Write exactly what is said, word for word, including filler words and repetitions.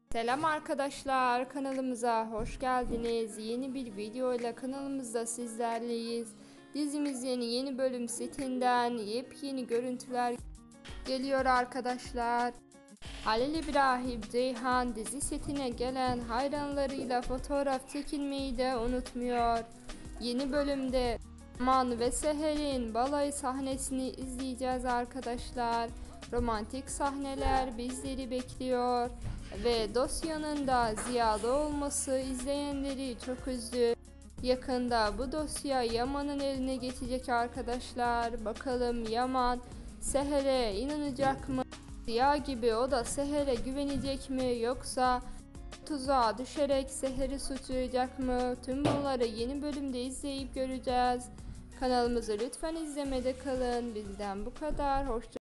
Selam arkadaşlar, kanalımıza hoş geldiniz. Yeni bir video ile kanalımızda sizlerleyiz. Dizimizin yeni bölüm setinden yepyeni görüntüler geliyor arkadaşlar. Halil İbrahim Ceyhan dizi setine gelen hayranlarıyla fotoğraf çekilmeyi de unutmuyor. Yeni bölümde Man ve Seher'in balayı sahnesini izleyeceğiz arkadaşlar. Romantik sahneler bizleri bekliyor ve dosyanın da Ziya'da olması izleyenleri çok üzdü. Yakında bu dosya Yaman'ın eline geçecek arkadaşlar. Bakalım Yaman Seher'e inanacak mı? Ziya gibi o da Seher'e güvenecek mi, yoksa tuzağa düşerek Seher'i suçlayacak mı? Tüm bunları yeni bölümde izleyip göreceğiz. Kanalımızı lütfen izlemede kalın. Bizden bu kadar. Hoşça